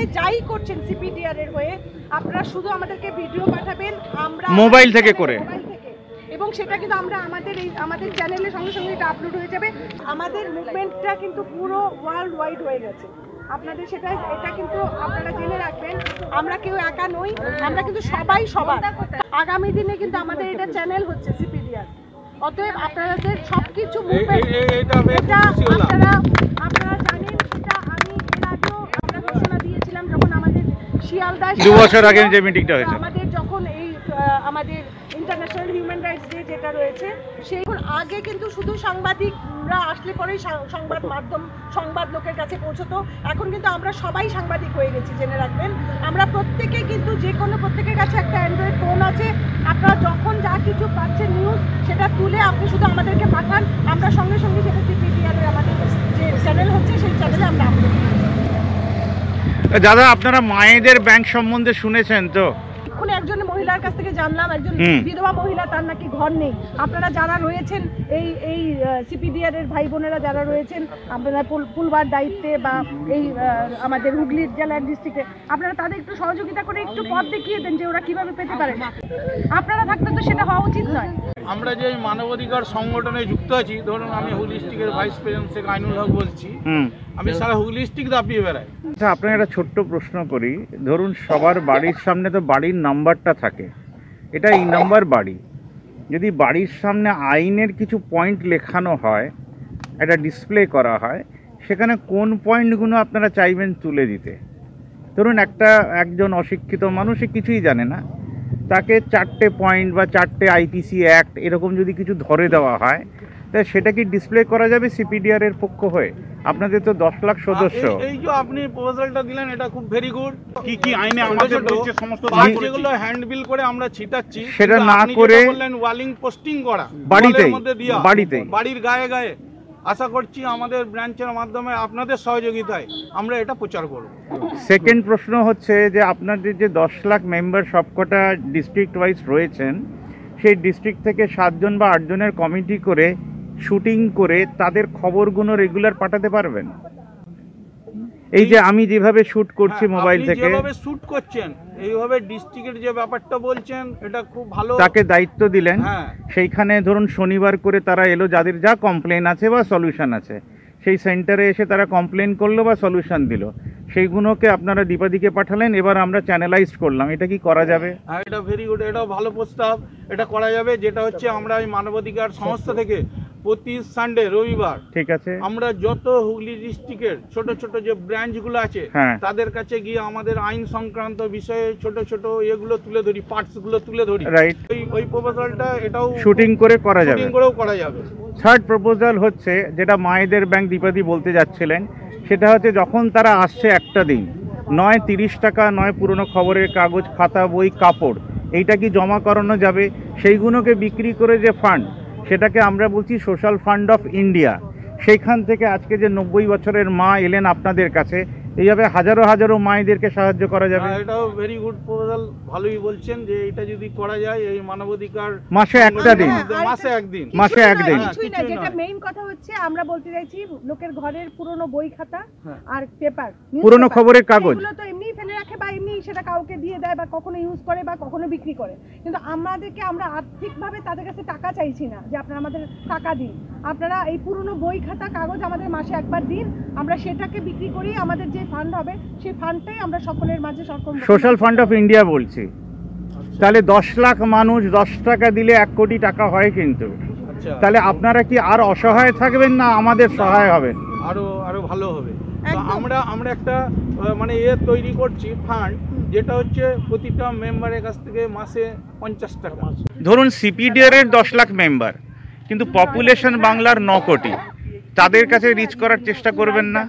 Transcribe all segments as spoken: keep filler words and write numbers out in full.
যেখানে যাই করছেন সিপিডিআর এর হয়ে আপনারা শুধু আমাদেরকে ভিডিও পাঠাবেন, আমরা মোবাইল থেকে করে, এবং সেটা কিন্তু আমরা আমাদের এই আমাদের চ্যানেলের সঙ্গে সঙ্গে এটা আপলোড হয়ে যাবে। আমাদের মুভমেন্টটা কিন্তু পুরো ওয়ার্ল্ড ওয়াইড হয়ে গেছে, আপনাদের সেটা এটা কিন্তু আপনারা জেনে রাখবেন। আমরা কেউ একা নই, আমরা কিন্তু সবাই সবার। আগামী দিনে কিন্তু আমাদের এটা চ্যানেল হচ্ছে সিপিডিআর, অতএব আপনাদের সবকিছু মুভমেন্ট এটা আপনারা আপনারা জানেন। সেটা আমি এর আগেও আমরা ঘোষণা দিয়েছিলাম যখন আমাদের শিয়ালদা দু বছর আগে যে মিটিংটা হয়েছে, আমাদের যখন এই আমাদের ইন্টারন্যাশনাল হিউম্যান রাইটস ডে যেটা রয়েছে সেই আগে কিন্তু শুধু সাংবাদিকরা আসলে পরেই সংবাদ মাধ্যম সংবাদ লোকের কাছে পৌঁছতো। এখন কিন্তু আমরা সবাই সাংবাদিক হয়ে গেছি, জেনে রাখবেন। আমরা প্রত্যেকে কিন্তু যে কোনো প্রত্যেকের কাছে একটা অ্যান্ড্রয়েড ফোন আছে, আপনারা যখন যা কিছু পাচ্ছেন নিউজ সেটা তুলে আপনি শুধু আমাদেরকে পাঠান, আমরা সঙ্গে সঙ্গে সেটা সিপিডিআর এর আমাদের যে চ্যানেল হচ্ছে সেই চ্যানেলে আমরা আপলোড করি। দাদা আপনারা মায়েদের ব্যাংক সম্বন্ধে শুনেছেন তো? এক্ষুনি একজন মহিলার কাছ থেকে জানলাম, একজন বিধবা মহিলা, তার নাকি ঘর নেই। আপনারা যারা রয়েছেন এই এই সিপিডিআর এর ভাই বোনেরা যারা রয়েছেন, আপনারা পুলবার দায়িত্বে বা এই আমাদের হুগলি জেলার ডিস্ট্রিক্টে, আপনারা তাদের একটু সহযোগিতা করে একটু পথ দেখিয়ে দেন যে ওরা কিভাবে পেতে পারে। আপনারা থাকতে তো সেটা হওয়া উচিত নয়। আমরা যে মানবাধিকার সংগঠনে যুক্ত আছি, ধরুন আমি হুগলি ডিস্ট্রিক্টের ভাইস প্রেসিডেন্ট শেখ আইনুল হক বলছি, আমি সারা হুগলি ডিস্ট্রিক্ট দাপিয়ে বেড়াই। আচ্ছা আপনাকে একটা ছোট্ট প্রশ্ন করি, ধরুন সবার বাড়ির সামনে তো বাড়ির নাম্বারটা থাকে, এটা এই নাম্বার বাড়ি, যদি বাড়ির সামনে আইনের কিছু পয়েন্ট লেখানো হয়, এটা ডিসপ্লে করা হয়, সেখানে কোন পয়েন্টগুলো আপনারা চাইবেন তুলে দিতে? ধরুন একটা একজন অশিক্ষিত মানুষে কিছুই জানে না, তাকে চারটে পয়েন্ট বা চারটে আইপিসি অ্যাক্ট এরকম যদি কিছু ধরে দেওয়া হয়, তাই সেটা কি ডিসপ্লে করা যাবে সিপিডিআর এর পক্ষ হয়ে? আপনাদের তো দশ লাখ সদস্য। এই যে আপনি প্রপোজালটা দিলেন এটা খুব ভেরি গুড। কি কি আইনে আমাদের রয়েছে সমস্ত যেগুলো হ্যান্ড বিল করে আমরা ছিটাচ্ছি, সেটা না করে বললেন ওয়ালিং পোস্টিং করা বাড়িতেই মধ্যে দিয়া বাড়িতেই বাড়ির গায়ে গায়ে। আশা করছি আমাদের ব্রাঞ্চের মাধ্যমে আপনাদের সহযোগিতায় আমরা এটা প্রচার করব। সেকেন্ড প্রশ্ন হচ্ছে যে আপনাদের যে দশ লাখ মেম্বার সবকটা ডিস্ট্রিক্ট ওয়াইজ রয়েছেন, সেই ডিস্ট্রিক্ট থেকে সাতজন বা আটজনের কমিটি করে শুটিং করে তাদের খবরগুলো রেগুলার পাঠাতে পারবেন? এই যে আমি যেভাবে শুট করছি মোবাইল থেকে, যেভাবে শুট করছেন এইভাবে ডিস্ট্রিক্টের যে ব্যাপারটা বলছেন এটা খুব ভালো। তাকে দায়িত্ব দিলেন, সেইখানে ধরুন শনিবার করে তারা এলো, যাদের যা কমপ্লেন আছে বা সলিউশন আছে সেই সেন্টারে এসে তারা কমপ্লেন করলো বা সলিউশন দিল, সেইগুলোকে আপনারা দীপাদিকে পাঠালেন, এবার আমরা চ্যানেলাইজ করলাম। এটা কি করা যাবে? হ্যাঁ এটা ভেরি গুড, এটাও ভালো প্রস্তাব, এটা করা যাবে। যেটা হচ্ছে আমরা এই মানবাধিকার সংস্থা থেকে প্রতি সানডে রবিবার, ঠিক আছে, আমরা যত হুগলি ডিস্ট্রিক্টের ছোট ছোট যে ব্রাঞ্চগুলো আছে তাদের কাছে গিয়ে আমাদের আইন সংক্রান্ত বিষয়ে ছোট ছোট এগুলো তুলে ধরি, পার্টসগুলো তুলে ধরি। রাইট, ওই প্রপোজালটা এটাও শুটিং করে করা যাবে, শুটিং করেও করা যাবে। থার্ড প্রপোজাল হচ্ছে যেটা মায়েদের ব্যাংক দীপাদি বলতে যাচ্ছিলেন, সেটা হচ্ছে যখন তারা আসছে একটা দিন, নয় তিরিশ টাকা, নয় পুরনো খবরের কাগজ, খাতা, বই, কাপড়, এইটা কি জমা করানো যাবে? সেইগুলোকে বিক্রি করে যে ফান্ড, সেটাকে আমরা বলছি সোশ্যাল ফান্ড অফ ইন্ডিয়া, সেইখান থেকে আজকে যে নব্বই বছরের মা এলেন আপনাদের কাছে, এইভাবে হাজারো হাজারো মায়েদেরকে সাহায্য করা যাবে। এটাও ভেরি গুড প্রপোজাল, ভালোই বলছেন যে এটা যদি করা যায় এই মানবাধিকার মাসে একটা দিন, মাসে একদিন মাসে একদিন। যেটা মেইন কথা হচ্ছে আমরা বলতে চাইছি লোকের ঘরের পুরনো বই খাতা আর পেপার, পুরনো খবরের কাগজ, এগুলো তো এমনিই ফেলে রাখে বা এমনি সেটা কাউকে দিয়ে দেয় বা কখনো ইউজ করে বা কখনো বিক্রি করে, কিন্তু আমাদেরকে আমরা আর্থিকভাবে তাদের কাছে টাকা চাইছি না যে আপনারা আমাদের টাকা দিন, আপনারা এই পুরনো বই খাতা কাগজ আমাদের মাসে একবার দিন, আমরা সেটাকে বিক্রি করি, আমাদের যে ফান্ড হবে সেই ফান্ডটাই আমরা সকলের মাঝে সোশ্যাল ফান্ড অফ ইন্ডিয়া বলছি। তাহলে দশ লাখ মানুষ দশ টাকা দিলে এক কোটি টাকা হয়, কিন্তু তাহলে আপনারা কি আর অসহায় থাকবেন না আমাদের সহায় হবেন? আরো আরো ভালো হবে। আমরা আমরা একটা মানে এ তৈরি করছি ফান্ড, যেটা হচ্ছে প্রতিটা মেম্বারের কাছ থেকে মাসে পঞ্চাশ টাকা। ধরুন সিপিডিআর এর দশ লাখ মেম্বার, কিন্তু পপুলেশন বাংলার ন কোটি, তাদের কাছে রিচ করার চেষ্টা করবেন না?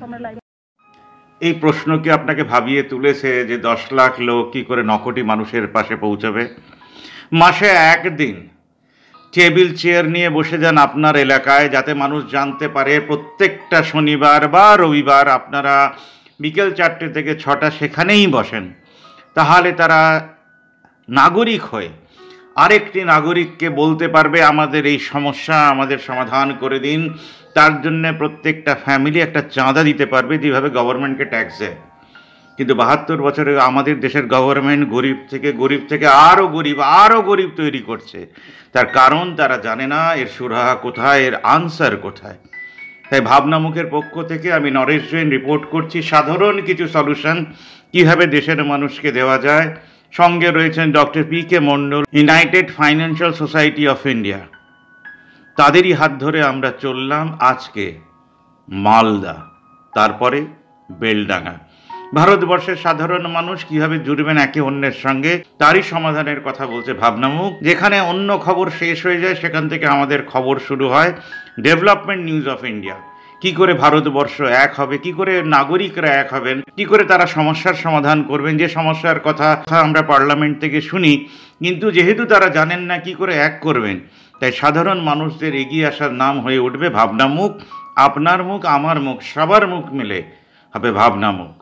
এই প্রশ্ন কি আপনাকে ভাবিয়ে তুলেছে যে দশ লাখ লোক কী করে ন কোটি মানুষের পাশে পৌঁছাবে? মাসে একদিন টেবিল চেয়ার নিয়ে বসে যান আপনার এলাকায়, যাতে মানুষ জানতে পারে প্রত্যেকটা শনিবার বা রবিবার আপনারা বিকেল চারটে থেকে ছটা সেখানেই বসেন। তাহলে তারা নাগরিক হয়ে আরেকটি নাগরিককে বলতে পারবে আমাদের এই সমস্যা আমাদের সমাধান করে দিন। তার জন্য প্রত্যেকটা ফ্যামিলি একটা চাঁদা দিতে পারবে, যেভাবে গভর্নমেন্টকে ট্যাক্স দেয়। কিন্তু বাহাত্তর বছরে আমাদের দেশের গভর্নমেন্ট গরিব থেকে গরিব থেকে আরও গরিব আরও গরিব তৈরি করছে। তার কারণ তারা জানে না এর সুরাহা কোথায়, এর আনসার কোথায়। তাই ভাবনামুখের পক্ষ থেকে আমি নরেশ জৈন রিপোর্ট করছি সাধারণ কিছু সলিউশন কীভাবে দেশের মানুষকে দেওয়া যায়। সঙ্গে রয়েছেন doctor P K Mondal, united financial society of India. তাদেরই হাত ধরে আমরা চললাম আজকে মালদা, তারপরে বেলডাঙ্গা। ভারতবর্ষের সাধারণ মানুষ কিভাবে জুড়বেন একে অন্যের সঙ্গে তারই সমাধানের কথা বলছে ভাবনামুখ। যেখানে অন্য খবর শেষ হয়ে যায় সেখান থেকে আমাদের খবর শুরু হয় ডেভেলপমেন্ট নিউজ অফ ইন্ডিয়া। কি করে ভারতবর্ষ এক হবে, কি করে নাগরিকরা এক হবেন, কি করে তারা সমস্যার সমাধান করবেন, যে সমস্যার কথা আমরা পার্লামেন্ট থেকে শুনি, কিন্তু যেহেতু তারা জানেন না কি করে এক করবেন, তাই সাধারণ মানুষদের এগিয়ে আসার নাম হয়ে উঠবে ভাবনামুখ। আপনার মুখ, আমার মুখ, সবার মুখ মিলে হবে ভাবনামুখ।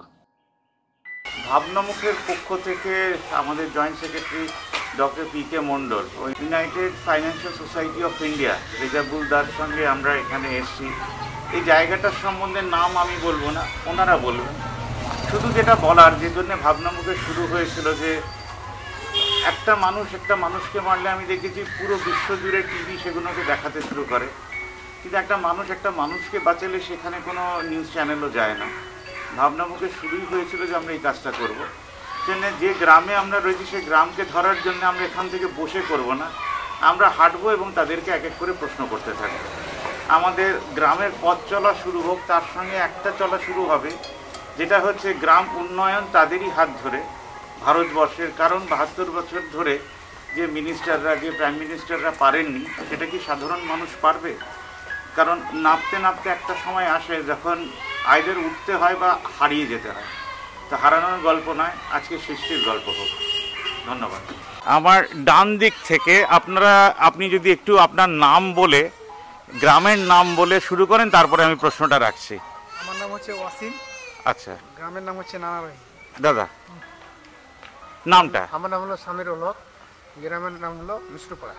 ভাবনামুখের পক্ষ থেকে আমাদের joint secretary doctor P K Mondal ও united financial society of India Rezabul da সঙ্গে আমরা এখানে এসেছি। এই জায়গাটার সম্বন্ধে নাম আমি বলবো না, ওনারা বলবেন। শুধু যেটা বলার, যে জন্য ভাবনামুখে শুরু হয়েছিল, যে একটা মানুষ একটা মানুষকে মারলে আমি দেখেছি পুরো বিশ্বজুড়ে টিভি সেগুলোকে দেখাতে শুরু করে, কিন্তু একটা মানুষ একটা মানুষকে বাঁচালে সেখানে কোনো নিউজ চ্যানেলও যায় না। ভাবনামুখে শুরুই হয়েছিল যে আমরা এই কাজটা করবো। সেজন্য যে গ্রামে আমরা রয়েছি সেই গ্রামকে ধরার জন্য আমরা এখান থেকে বসে করব না, আমরা হাঁটবো এবং তাদেরকে এক এক করে প্রশ্ন করতে থাকবো। আমাদের গ্রামের পথ চলা শুরু হোক, তার সঙ্গে একটা চলা শুরু হবে যেটা হচ্ছে গ্রাম উন্নয়ন তাদেরই হাত ধরে ভারতবর্ষের। কারণ বাহাত্তর বছর ধরে যে মিনিস্টাররা, যে প্রাইম মিনিস্টাররা পারেননি, সেটা কি সাধারণ মানুষ পারবে? কারণ নাপতে নাপতে একটা সময় আসে যখন আইদের উঠতে হয় বা হারিয়ে যেতে হয়। তো হারানোর গল্প নয়, আজকে সৃষ্টির গল্প হোক। ধন্যবাদ। আমার ডান দিক থেকে আপনারা, আপনি যদি একটু আপনার নাম বলে, গ্রামের নাম বলে শুরু করেন, তারপরে আমি প্রশ্নটা রাখছি। আমার নাম হচ্ছে ওয়াসিম। আচ্ছা। গ্রামের নাম হচ্ছে নানাবাই। দাদা নামটা? আমার নাম হলো সামির হক, গ্রামের নাম হলো মিশ্রপাড়া।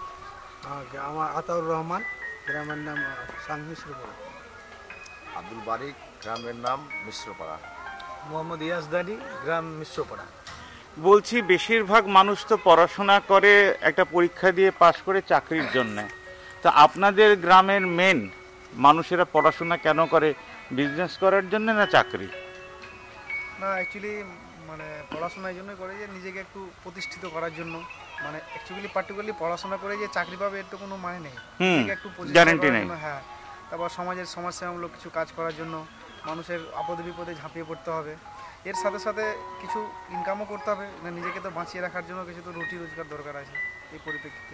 আমার আতাউর রহমান, গ্রামের নাম সাং মিশ্রপাড়া। আব্দুল বারিক, গ্রামের নাম মিশ্রপাড়া। মোহাম্মদ ইয়াসদানি, গ্রাম মিশ্রপাড়া। বলছি বেশিরভাগ মানুষ তো পড়াশোনা করে একটা পরীক্ষা দিয়ে পাশ করে চাকরির জন্য, তো আপনাদের গ্রামের মেন মানুষেরা পড়াশোনা কেন করে? বিজনেস করার জন্য না চাকরি? না, অ্যাকচুয়ালি মানে পড়াশোনা এই জন্যই করে যে নিজেকে একটু প্রতিষ্ঠিত করার জন্য। মানে অ্যাকচুয়ালি পার্টিকুলারলি পড়াশোনা করে যে চাকরি পাবে এর তো কোনো মানে নেই, একটু গ্যারান্টি নেই। হ্যাঁ, তারপর সমাজের সমস্যামূলক কিছু কাজ করার জন্য মানুষের আপদে বিপদে ঝাঁপিয়ে পড়তে হবে। এর সাথে সাথে কিছু ইনকামও করতে হবে, নিজেকে তো বাঁচিয়ে রাখার জন্য কিছু তো রুটি রোজগার দরকার আছে। এই পরিপ্রেক্ষিতে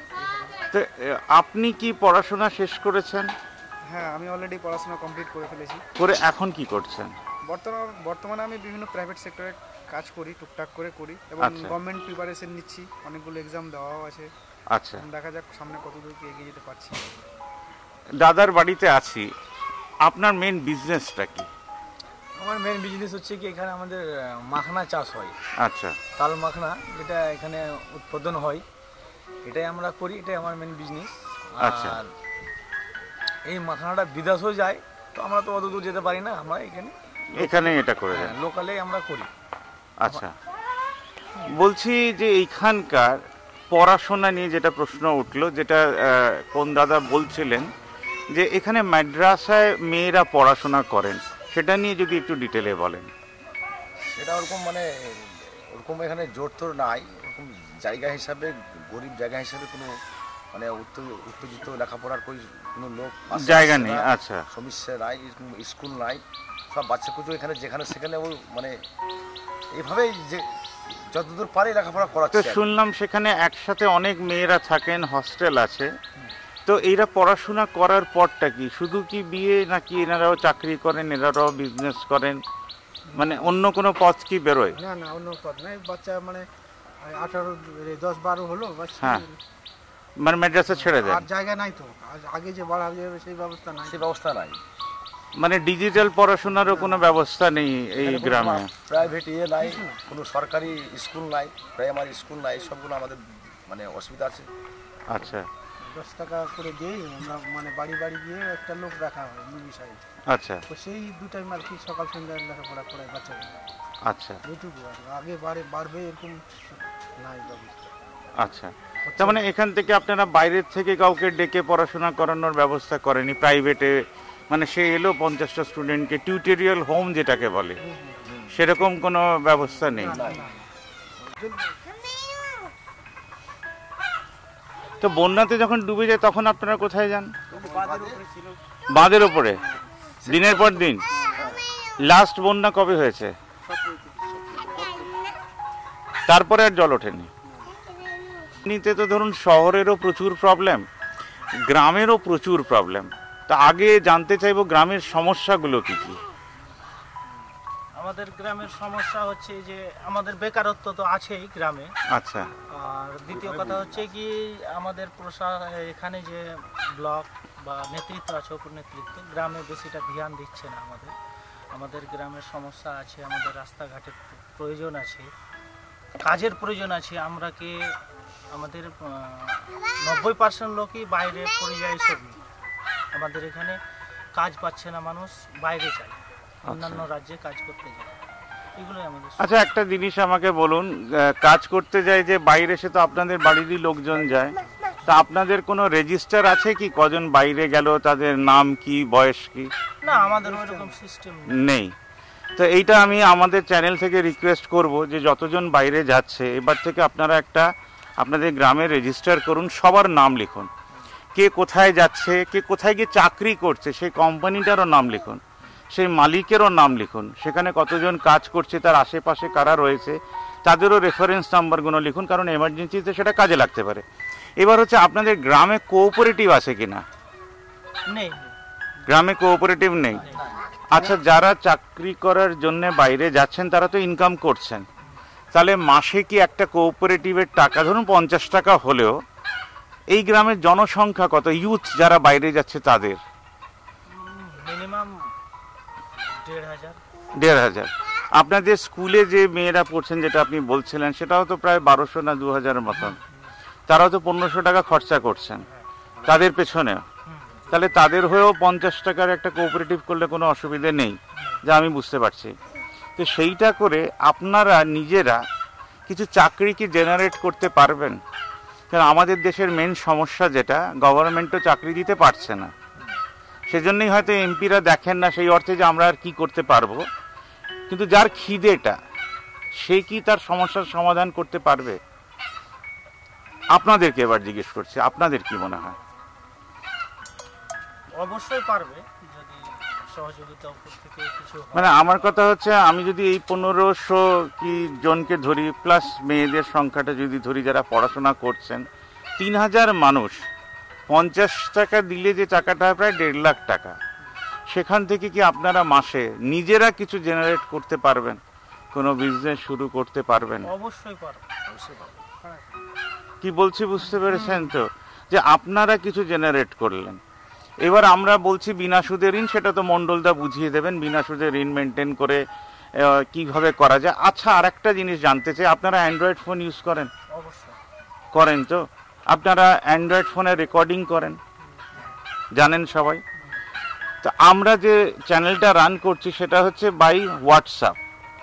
আপনি কি পড়াশোনা শেষ করেছেন? হ্যাঁ, আমি অলরেডি পড়াশোনা কমপ্লিট করে ফেলেছি। করে এখন কি করছেন? বর্তমানে বর্তমানে আমি বিভিন্ন প্রাইভেট সেক্টরে কাজ করি, টুকটাক করে করি, এবং গভর্নমেন্ট প্রিপারেশন নিচ্ছি। অনেকগুলো এক্সাম দেওয়াও আছে। আচ্ছা, দেখা যাক সামনে কতদূর কি এগিয়ে যেতে পারছি। দাদার বাড়িতে আছি। আপনার মেন বিজনেসটা কি? আমার মেন বিজনেস হচ্ছে কি, এখানে আমাদের মাখনা চাষ হয়। আচ্ছা। তাল মাখনা যেটা এখানে উৎপাদন হয়, এটাই আমরা করি, এটাই আমার মেন বিজনেস। আচ্ছা। আর এই মাখনাটা বিদেশেও যায়, তো আমরা তো অত দূর যেতে পারি না, আমরা এখানে এখানে এটা করে দেন, লোকালেই আমরা করি। আচ্ছা। বলছি যে এইখানকার পড়াশোনা নিয়ে যেটা প্রশ্ন উঠলো, যেটা কোন দাদা বলছিলেন যে এখানে মাদ্রাসায় মেয়েরা পড়াশোনা করেন, সেটা নিয়ে যদি একটু ডিটেলে বলেন। সেটা ওরকম মানে ওরকম এখানে জোর তোর নাই, ওরকম জায়গা হিসাবে, গরিব জায়গা হিসাবে কোনো মানে উত্তেজিত লেখাপড়ার কোনো লোক জায়গা নেই। আচ্ছা। সমস্যা নাই, স্কুল নাই, সব বাচ্চা কুচু এখানে যেখানে সেখানে ও মানে এইভাবেই যে যতদূর পারে লেখাপড়া করাচ্ছে। শুনলাম সেখানে একসাথে অনেক মেয়েরা থাকেন, হস্টেল আছে, তো এরা পড়াশোনা করার পরটা কি শুধু কি বিয়ে, নাকি এনারাও চাকরি করেন, এনারাও বিজনেস করেন, মানে অন্য কোনো পথ কি বেরোয়? না না, অন্য পথ নাই। বাচ্চা মানে আঠারো দশ বারো হলো, হ্যাঁ, মানে মাদ্রাসা ছেড়ে দেয়। আর জায়গা নাই তো, আগে যে বাড়া যাবে সেই ব্যবস্থা নাই। সেই ব্যবস্থা নাই। মানে ডিজিটাল পড়াশোনারও কোনো ব্যবস্থা নেই এই গ্রামে। প্রাইভেট ইয়ে নাই, কোনো সরকারি স্কুল নাই, প্রাইমারি স্কুল নাই, সবগুলো আমাদের মানে অসুবিধা আছে। আচ্ছা। দশ টাকা করে দিই আমরা, মানে বাড়ি বাড়ি গিয়ে একটা লোক রাখা হয়, মুভি সাহেব। আচ্ছা। তো সেই দু টাইম আর কি, সকাল সন্ধ্যা লেখাপড়া করায় বাচ্চাদের। আচ্ছা এইটুকু আর আগে বাড়ে বাড়বে এরকম নাই ব্যবস্থা। আচ্ছা, তার মানে এখান থেকে আপনারা বাইরের থেকে কাউকে ডেকে পড়াশোনা করানোর ব্যবস্থা করেনি প্রাইভেটে, মানে সে এলো পঞ্চাশটা স্টুডেন্টকে টিউটোরিয়াল হোম যেটাকে বলে সেরকম কোনো ব্যবস্থা নেই? তো বন্যাতে যখন ডুবে যায় তখন আপনারা কোথায় যান? বাঁধের ওপরে দিনের পর দিন? লাস্ট বন্যা কবে হয়েছে? তারপরে আর জল ওঠেনি? নিতে তো ধরুন শহরেরও প্রচুর প্রবলেম, গ্রামেরও প্রচুর প্রবলেম। তা আগে জানতে চাইবো গ্রামের সমস্যাগুলো কি কি? আমাদের গ্রামের সমস্যা হচ্ছে যে আমাদের বেকারত্ব তো আছেই গ্রামে। আচ্ছা। আর দ্বিতীয় কথা হচ্ছে কি আমাদের প্রশাসন এখানে যে ব্লক বা নেতৃত্ব আছে, উপর নেতৃত্ব গ্রামে বেশিটা ধ্যান দিচ্ছে না আমাদের। আমাদের গ্রামের সমস্যা আছে, আমাদের রাস্তাঘাটের প্রয়োজন আছে, কাজের প্রয়োজন আছে। আমরা কি আমাদের নব্বই পার্সেন্ট লোকই বাইরে পরিযায়ী শ্রমিক। আমাদের এখানে কাজ পাচ্ছে না, মানুষ বাইরে যায়, অন্যান্য রাজ্যে কাজ করতে যায়, এগুলোই আমাদের। আচ্ছা, একটা জিনিস আমাকে বলুন, কাজ করতে যায় যে বাইরে, সে তো আপনাদের বাড়িরই লোকজন যায়, তা আপনাদের কোনো রেজিস্টার আছে কি কজন বাইরে গেল, তাদের নাম কি, বয়স কি? না, আমাদের ওইরকম সিস্টেম নেই। তো এইটা আমি আমাদের চ্যানেল থেকে রিকোয়েস্ট করব যে যতজন বাইরে যাচ্ছে এবার থেকে আপনারা একটা আপনাদের গ্রামে রেজিস্টার করুন, সবার নাম লিখুন, কে কোথায় যাচ্ছে, কে কোথায় গিয়ে চাকরি করছে সেই কোম্পানিটারও নাম লিখুন, সেই মালিকেরও নাম লিখুন, সেখানে কতজন কাজ করছে, তার আশেপাশে কারা রয়েছে তাদেরও রেফারেন্স নাম্বারগুলো লিখুন, কারণ এমার্জেন্সিতে সেটা কাজে লাগতে পারে। এবার হচ্ছে আপনাদের গ্রামে কোঅপারেটিভ আছে কিনা? নেই, গ্রামে কোঅপারেটিভ নেই। আচ্ছা, যারা চাকরি করার জন্য বাইরে যাচ্ছেন তারা তো ইনকাম করছেন, তাহলে মাসে কি একটা কোঅপারেটিভের টাকা ধরুন পঞ্চাশ টাকা হলেও এই গ্রামের জনসংখ্যা কত, ইউথ যারা বাইরে যাচ্ছে তাদের? মিনিমাম দেড় হাজার দেড় হাজার। আপনাদের স্কুলে যে মেয়েরা পড়ছেন যেটা আপনি বলছিলেন সেটাও তো প্রায় বারোশো না দু হাজারের মতন, তারাও তো পনেরোশো টাকা খরচা করছেন তাদের পেছনে। তাহলে তাদের হয়েও পঞ্চাশ টাকার একটা কোঅপারেটিভ করলে কোনো অসুবিধে নেই, যা আমি বুঝতে পারছি। তো সেইটা করে আপনারা নিজেরা কিছু চাকরি কি জেনারেট করতে পারবেন? কারণ আমাদের দেশের মেন সমস্যা যেটা, গভর্নমেন্টও চাকরি দিতে পারছে না, সেজন্যই হয়তো এমপিরা দেখেন না সেই অর্থে যে আমরা আর কি করতে পারবো, কিন্তু যার খিদেটা সে কি তার সমস্যার সমাধান করতে পারবে? আপনাদেরকে এবার জিজ্ঞেস করছি, আপনাদের কি মনে হয়? অবশ্যই পারবে যদি সহযোগিতা উপর থেকে কিছু হয়। মানে আমার কথা হচ্ছে, আমি যদি এই পনেরোশো কি জনকে ধরি প্লাস মেয়েদের সংখ্যাটা যদি ধরি যারা পড়াশোনা করছেন, তিন হাজার মানুষ পঞ্চাশ টাকা দিলে যে টাকাটা প্রায় দেড় লাখ টাকা, সেখান থেকে কি আপনারা মাসে নিজেরা কিছু জেনারেট করতে পারবেন, কোনো বিজনেস শুরু করতে পারবেন? অবশ্যই পারবে, অবশ্যই পারবে। কি বলছি বুঝতে পেরেছেন তো, যে আপনারা কিছু জেনারেট করলেন। এবার আমরা বলছি বিনা সুদে ঋণ, সেটা তো মণ্ডলদা বুঝিয়ে দেবেন বিনা সুদে ঋণ মেনটেন করে কিভাবে করা যায়। আচ্ছা, আর একটা জিনিস জানতে চাই, আপনারা অ্যান্ড্রয়েড ফোন ইউজ করেন? অবশ্যই করেন। তো আপনারা অ্যান্ড্রয়েড ফোনে রেকর্ডিং করেন, জানেন সবাই। তো আমরা যে চ্যানেলটা রান করছি সেটা হচ্ছে বাই হোয়াটসঅ্যাপ।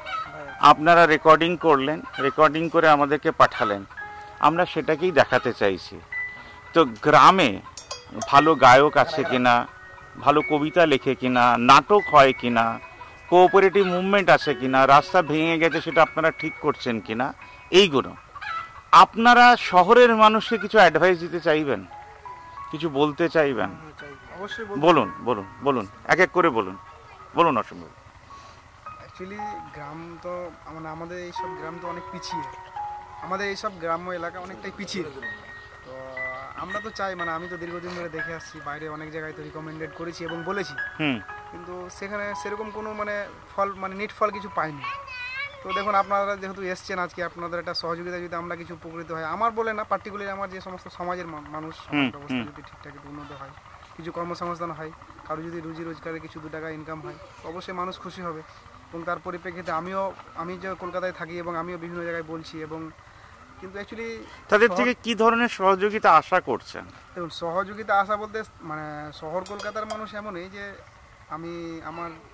আপনারা রেকর্ডিং করলেন, রেকর্ডিং করে আমাদেরকে পাঠালেন, আমরা সেটাকেই দেখাতে চাইছি। তো গ্রামে ভালো গায়ক আছে কিনা, ভালো কবিতা লেখে কিনা, নাটক হয় কিনা, কোঅপারেটিভ মুভমেন্ট আছে কিনা, রাস্তা ভেঙে গেছে সেটা আপনারা ঠিক করছেন কিনা, এইগুলো আপনারা শহরের মানুষকে কিছু অ্যাডভাইস দিতে চাইবেন, কিছু বলতে চাইবেন? অবশ্যই বলুন বলুন বলুন, এক এক করে বলুন বলুন অসম্ভব। অ্যাকচুয়ালি গ্রাম তো মানে আমাদের এইসব গ্রাম তো অনেক পিছিয়ে, আমাদের এইসব গ্রাম্য এলাকা অনেকটাই পিছিয়ে। তো আমরা তো চাই, মানে আমি তো দীর্ঘদিন ধরে দেখে আসছি, বাইরে অনেক জায়গায় তো রিকমেন্ডেড করেছি এবং বলেছি, কিন্তু সেখানে সেরকম কোনো মানে ফল মানে নিট ফল কিছু পাইনি। তো দেখুন, আপনারা যেহেতু এসছেন আজকে, আপনাদের একটা সহযোগিতা যদি আমরা কিছু উপকৃত হয়, আমার বলে না, পার্টিকুলারলি আমার যে সমস্ত সমাজের মানুষ, অবস্থা যদি ঠিকঠাক উন্নত হয়, কিছু কর্মসংস্থান হয়, কারো যদি রুজি রোজগারে কিছু দু টাকা ইনকাম হয়, অবশ্যই মানুষ খুশি হবে। এবং তার পরিপ্রেক্ষিতে আমিও আমি যে কলকাতায় থাকি এবং আমিও বিভিন্ন জায়গায় বলছি, এবং কিন্তু অ্যাকচুয়ালি তাদের থেকে কি ধরনের সহযোগিতা আশা করছেন? দেখুন, সহযোগিতা আশা বলতে মানে শহর কলকাতার মানুষ এমনই যে আমি আমার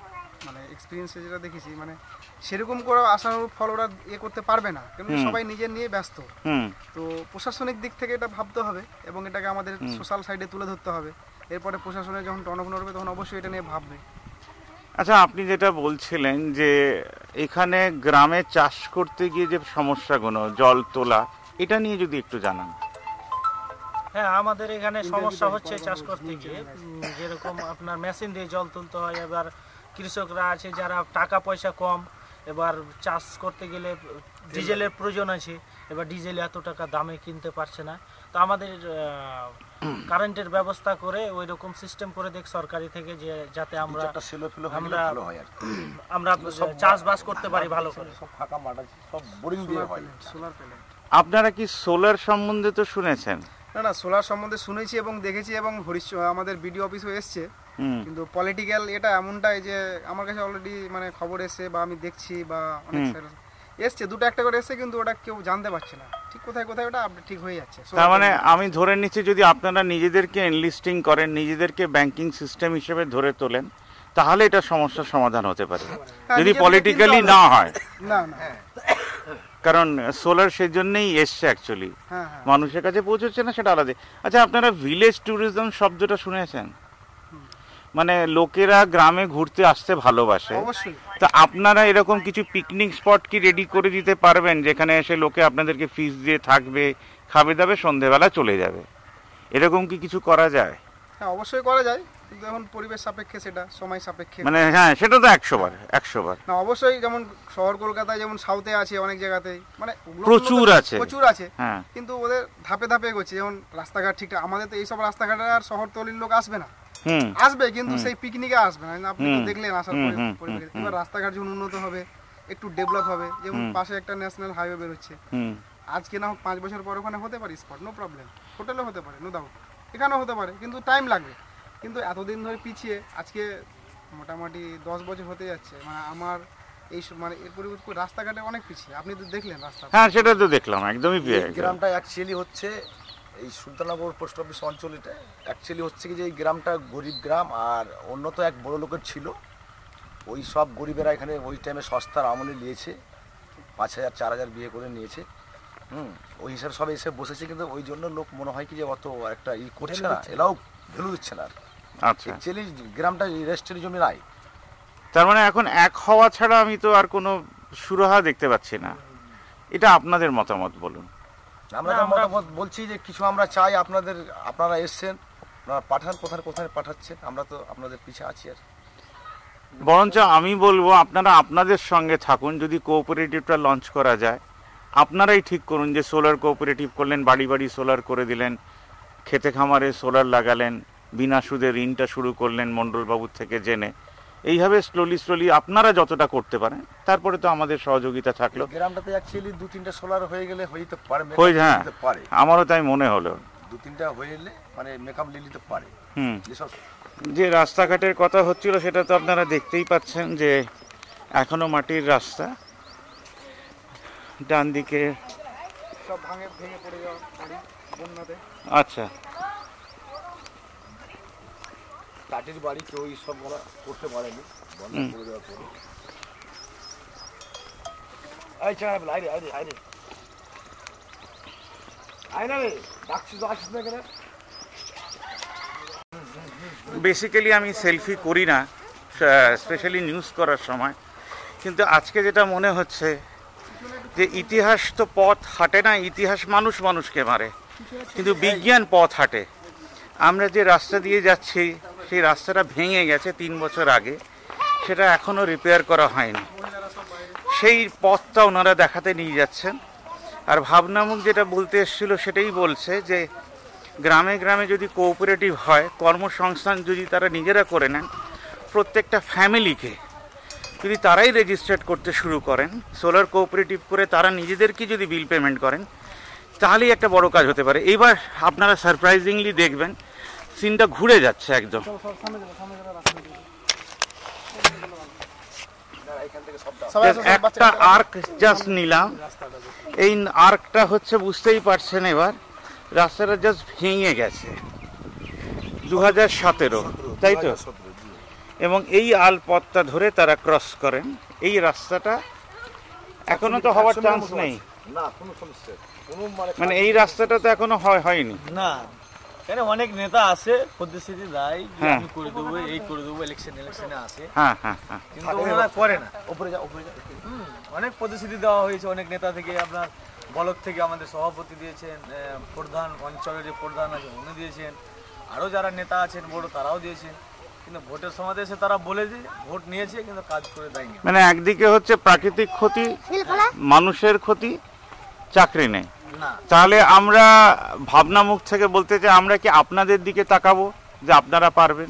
মানে এক্সপিরিয়েন্সে যেটা দেখেছি, মানে সেরকম করে আশানুরূপ ফল ওরা ইয়ে করতে পারবে না, কিন্তু সবাই নিজের নিয়ে ব্যস্ত। তো প্রশাসনিক দিক থেকে এটা ভাবতে হবে এবং এটাকে আমাদের সোশ্যাল সাইডে তুলে ধরতে হবে। এরপরে প্রশাসনের যখন টনক নড়বে তখন অবশ্যই এটা নিয়ে ভাববে। আচ্ছা, আপনি যেটা বলছিলেন যে এখানে গ্রামে চাষ করতে গিয়ে যে সমস্যাগুলো, জল তোলা, এটা নিয়ে যদি একটু জানান। হ্যাঁ, আমাদের এখানে সমস্যা হচ্ছে চাষ করতে গিয়ে, যেরকম আপনার মেশিন দিয়ে জল তুলতে হয়। এবার কৃষকরা আছে যারা টাকা পয়সা কম, এবার চাষ করতে গেলে ডিজেলের প্রয়োজন আছে, এবার ডিজেল এত টাকা দামে কিনতে পারছে না। তো আমাদের কারেন্টের ব্যবস্থা করে ওই রকম সিস্টেম করে দেখ সরকারি থেকে, যে যাতে আমরা আমরা আমরা চাষবাস করতে পারি ভালো করে। আপনারা কি সোলার সম্বন্ধে তো শুনেছেন? না না, সোলার সম্বন্ধে শুনেছি এবং দেখেছি, এবং হরিশ আমাদের বিডিও অফিসও এসছে, কিন্তু পলিটিক্যাল এটা এমনটাই যে আমার কাছে অলরেডি মানে খবর এসছে বা আমি দেখছি বা অনেক এসছে, দুটো একটা করে এসছে, কিন্তু ওটা কেউ জানতে পারছে না ঠিক কোথায় কোথায় ওটা আপডেট ঠিক হয়ে যাচ্ছে। তার মানে আমি ধরে নিচ্ছি যদি আপনারা নিজেদেরকে এনলিস্টিং করেন, নিজেদেরকে ব্যাংকিং সিস্টেম হিসেবে ধরে তোলেন, তাহলে এটা সমস্যার সমাধান হতে পারে, যদি পলিটিক্যালি না হয়। না না, কারণ সোলার সেই জন্যই এসছে অ্যাকচুয়ালি, মানুষের কাছে পৌঁছচ্ছে না, সেটা আলাদা। আচ্ছা, আপনারা ভিলেজ ট্যুরিজম শব্দটা শুনেছেন? মানে লোকেরা গ্রামে ঘুরতে আসতে ভালোবাসে, তো আপনারা এরকম কিছু পিকনিক স্পট কি রেডি করে দিতে পারবেন, যেখানে এসে লোকে আপনাদেরকে ফিস দিয়ে থাকবে, খাবে দাবে, সন্ধেবেলা চলে যাবে? এরকম কি কিছু করা যায়? হ্যাঁ, অবশ্যই করা যায়, কিন্তু এখন পরিবেশ সাপেক্ষে, সেটা সময় সাপেক্ষে। মানে হ্যাঁ, সেটা তো একশো বার একশো বার না, অবশ্যই। যেমন শহর কলকাতায় যেমন সাউথে আছে, অনেক জায়গাতেই মানে প্রচুর আছে প্রচুর আছে হ্যাঁ, কিন্তু ওদের ধাপে ধাপে এগোচ্ছে। যেমন রাস্তাঘাট ঠিক, আমাদের তো এইসব রাস্তাঘাটে আর শহরতলির লোক আসবে না, আসবে কিন্তু সেই পিকনিকে আসবে না। আপনি তো দেখলেন আসার পরে এবার রাস্তাঘাট যখন উন্নত হবে, একটু ডেভেলপ হবে, যেমন পাশে একটা ন্যাশনাল হাইওয়ে বেরোচ্ছে, আজকে না হোক পাঁচ বছর পর ওখানে হতে পারে স্পট, নো প্রবলেম, হোটেলে হতে পারে, নো ডাউট, এখানেও হতে পারে, কিন্তু টাইম লাগবে। কিন্তু এতদিন ধরে পিছিয়ে, আজকে মোটামুটি দশ বছর হতে যাচ্ছে, মানে আমার এই মানে এর পরিবর্তে রাস্তাঘাটে অনেক পিছিয়ে। আপনি তো দেখলেন রাস্তা। হ্যাঁ, সেটা তো দেখলাম, একদমই। গ্রামটা অ্যাকচুয়ালি হচ্ছে এই সুলতাননগর পোস্ট অফিস অঞ্চলটা অ্যাকচুয়ালি হচ্ছে কি যে এই গ্রামটা গরিব গ্রাম, আর অন্য তো এক বড় লোকের ছিল, ওই সব গরিবেরা এখানে ওই টাইমে সস্তার আমলে নিয়েছে, পাঁচ হাজার চার হাজার বিয়ে করে নিয়েছে, হুম, ওই হিসাবে সব এসে বসেছে, কিন্তু ওই জন্য লোক মনে হয় কি যে অত একটা ই করছে না, এরাও ভ্যালু দিচ্ছে না। আচ্ছা, অ্যাকচুয়ালি গ্রামটা রেস্টের জমি নাই। তার মানে এখন এক হওয়া ছাড়া আমি তো আর কোনো সুরাহা দেখতে পাচ্ছি না। এটা আপনাদের মতামত বলুন। আমরা তো মতামত বলছি যে কিছু আমরা চাই, আপনাদের আপনারা এসছেন, আপনারা পাঠান, কোথায় কোথায় পাঠাচ্ছেন, আমরা তো আপনাদের পিছে আছি। আর বরঞ্চ আমি বলবো আপনারা আপনাদের সঙ্গে থাকুন, যদি কোঅপারেটিভটা লঞ্চ করা যায় আপনারাই ঠিক করুন যে সোলার কোঅপারেটিভ করলেন, বাড়ি বাড়ি সোলার করে দিলেন, খেতে খামারে সোলার লাগালেন, বিনা সুদে ঋণটা শুরু করলেন মণ্ডলবাবুর থেকে জেনে। এইভাবে স্লোলি স্লোলি আপনারা যতটা করতে পারেন, তারপরে তো আমাদের সহযোগিতা থাকলো। গ্রামটাতে অ্যাকচুয়ালি দু তিনটা সোলার হয়ে গেলে হইতে পারে, হ্যাঁ, আমারও তাই মনে হলো, দু তিনটা হয়ে গেলে মানে মেকআপ নিয়ে নিতে পারে। হুম, যে রাস্তাঘাটের কথা হচ্ছিল সেটা তো আপনারা দেখতেই পাচ্ছেন যে এখনো মাটির রাস্তা, ডান দিকে সব ভাঙে ভেঙে পড়ে যাওয়া বাড়ি বন্যাতে। আচ্ছা, কাঠের বাড়ি কেউ সব করতে পারেনি বন্যা পড়ে যাওয়ার পরে। এই চাই বলে আইরে আইরে আইরে আইনা রে, ডাকছিস তো আসিস না কেন? বেসিক্যালি আমি সেলফি করি না, স্পেশালি নিউজ করার সময়, কিন্তু আজকে যেটা মনে হচ্ছে যে ইতিহাস তো পথ হাঁটে না, ইতিহাস মানুষ মানুষকে মারে, কিন্তু বিজ্ঞান পথ হাঁটে। আমরা যে রাস্তা দিয়ে যাচ্ছি সেই রাস্তাটা ভেঙে গেছে তিন বছর আগে, সেটা এখনও রিপেয়ার করা হয়নি, সেই পথটা ওনারা দেখাতে নিয়ে যাচ্ছেন। আর ভাবনামুখ যেটা বলতে এসেছিল সেটাই বলছে যে গ্রামে গ্রামে যদি কোঅপারেটিভ হয়, কর্মসংস্থান যদি তারা নিজেরা করে নেন, প্রত্যেকটা ফ্যামিলিকে যদি তারাই রেজিস্টার্ড করতে শুরু করেন, সোলার কোঅপারেটিভ করে তারা নিজেদেরকে যদি বিল পেমেন্ট করেন, তাহলেই একটা বড় কাজ হতে পারে। এইবার আপনারা সারপ্রাইজিংলি দেখবেন সিনটা ঘুরে যাচ্ছে একদম। একটা আর্ক জাস্ট নিলাম, এই আর্কটা হচ্ছে বুঝতেই পারছেন এবার রাস্তাটা জাস্ট ভেঙে গেছে দু হাজার সতেরো, তাই তো? এবং এই আল পথটা ধরে তারা ক্রস করেন। এই রাস্তাটা এখনো তো হওয়ার চান্স নেই, না কোনো সমস্যা কোনো মানে এই রাস্তাটা তো এখনো হয় হয়নি না, কেন অনেক নেতা আসে প্রতিশ্রুতি দেয় যে হ্যাঁ। আমি করে দেবো, এই করে দেবো, ইলেকশন ইলেকশনে আসে, হ্যাঁ হ্যাঁ হ্যাঁ কিন্তু ওনারা করে না। উপরে যা উপরে যা হুম, অনেক প্রতিশ্রুতি দেওয়া হয়েছে অনেক নেতা থেকে, আপনার ব্লক থেকে আমাদের সভাপতি দিয়েছেন, আহ, প্রধান অঞ্চলের যে প্রধান আছে উনি দিয়েছেন, আরও যারা নেতা আছেন বড় তারাও দিয়েছেন, কিন্তু ভোটের সময় এসে তারা বলে যে ভোট নিয়েছে কিন্তু কাজ করে দেয়নি। মানে একদিকে হচ্ছে প্রাকৃতিক ক্ষতি, মানুষের ক্ষতি, চাকরি নেই। না, তাহলে আমরা ভাবনা মুখ থেকে বলতে চাই, আমরা কি আপনাদের দিকে তাকাবো যে আপনারা পারবেন?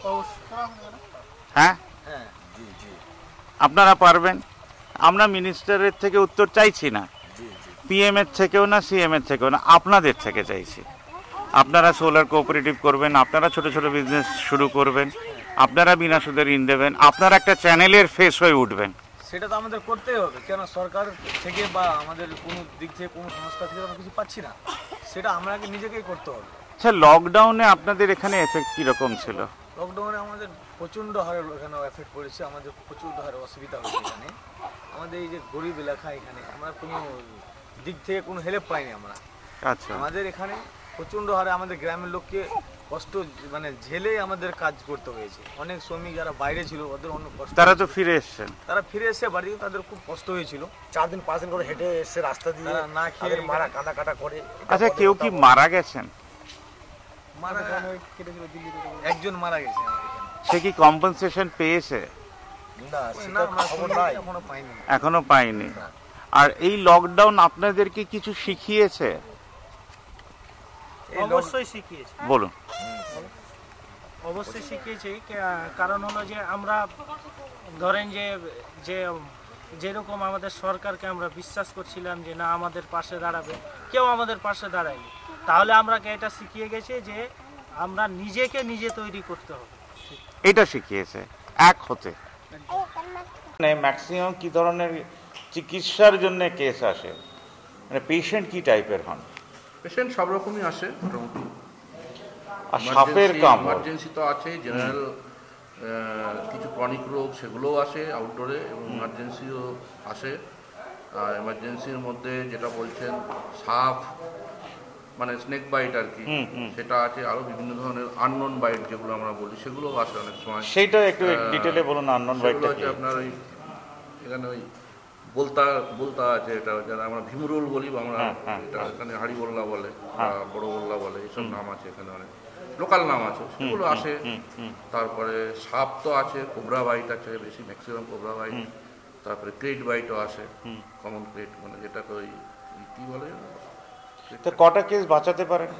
হ্যাঁ হ্যাঁ, জি জি আপনারা পারবেন। আমরা মিনিস্টারের থেকে উত্তর চাইছি না, পিএম এর থেকেও না, সিএম এর থেকেও না, আপনাদের থেকে চাইছি। আপনারা সোলার কোঅপারেটিভ করবেন, আপনারা ছোট ছোট বিজনেস শুরু করবেন, আপনারা বিনা সুদে ঋণ দেবেন, আপনারা একটা চ্যানেলের ফেস হয়ে উঠবেন। সেটা তো আমাদের করতেই হবে, কেন সরকার থেকে বা আমাদের কোনো দিক থেকে কোনো সংস্থা থেকে আমরা কিছু পাচ্ছি না, সেটা আমাকে নিজেকেই করতে হবে। আচ্ছা, লকডাউনে আপনাদের এখানে এফেক্ট কীরকম ছিল? লকডাউনে আমাদের প্রচণ্ড হারে এখানে এফেক্ট পড়েছে, আমাদের প্রচণ্ড হারে অসুবিধা হয়েছে এখানে। আমাদের এই যে গরিব এলাকা, এখানে আমরা কোনো দিক থেকে কোনো হেল্প পাইনি আমরা। আচ্ছা, আমাদের এখানে প্রচণ্ড হারে আমাদের গ্রামের লোককে কষ্ট মানে ঝেলে আমাদের কাজ করতে হয়েছে। অনেক শ্রমিক যারা বাইরে ছিল ওদের অনেক কষ্ট, তারা তো ফিরে এসছেন, তারা ফিরে এসে বাড়ি তাদের খুব কষ্ট হয়েছিল। চার দিন পাঁচ দিন করে হেঁটে এসে রাস্তা দিয়ে তারা না খেয়ে তাদের মারা কাঁদা কাটা করে। আচ্ছা, কেউ কি মারা গেছেন? মারা একজন মারা গেছে আমার এখানে। সে কি কম্পেনসেশন পেয়েছে? না না, সেটা আমরা খবর শুনিনি, নাই। এখনো পাইনি। এখনো পাইনি। আর এই লকডাউন আপনাদেরকে কিছু শিখিয়েছে? এই অবশ্যই শিখিয়েছে, বলুন। অবশ্যই শিখিয়েছে। কা- কারণ হলো যে আমরা ধরেন যে যে যেরকম আমাদের সরকারকে আমরা বিশ্বাস করছিলাম যে না আমাদের পাশে দাঁড়াবে, কেউ আমাদের পাশে দাঁড়ায়নি। তাহলে আমরা এটা শিখিয়ে গেছে যে আমরা নিজেকে নিজে তৈরি করতে হবে। এটা শিখিয়েছে এক হতে। মানে ম্যাক্সিমাম কি ধরনের চিকিৎসার জন্য কেস আসে, মানে পেশেন্ট কি টাইপের হন? পেশেন্ট সব রকমই আসে মোটামুটি। আর সাপের কামড়, ইমার্জেন্সি তো আছে, জেনারেল কিছু ক্রনিক রোগ সেগুলোও আসে আউটডোরে, এবং ইমার্জেন্সিও আসে। আর এমার্জেন্সির মধ্যে যেটা বলছেন সাপ মানে স্নেক বাইট আর কি, হুম, হুম। সেটা আছে। আরও বিভিন্ন ধরনের আননোন বাইট যেগুলো আমরা বলি সেগুলোও আসে অনেক সময়। সেইটা একটু আহ, ডিটেলে বলুন। আননোন সেগুলো বাইটটা হচ্ছে কি? আপনার ওই এখানে ওই বলতা বলতা আছে, এটা যারা আমরা ভীমরোল বলি বা আমরা হ্যাঁ, হ্যাঁ, এটা এখানে হাড়ি বল্লা বলে বা হ্যাঁ। বড় বল্লা বলে, এইসব নাম আছে এখানে, অনেক লোকাল নাম আছে, সেগুলো আসে। হুম, হুম, তারপরে সাপ তো আছে, কোবরা বাইট আছে বেশি, ম্যাক্সিমাম কোবরা বাইট। তারপরে ক্রেট বাইটও আসে, হুম। কমন ক্রেট মানে যেটাকে ওই কি বলে, তো কটা কেস বাঁচাতে পারেন?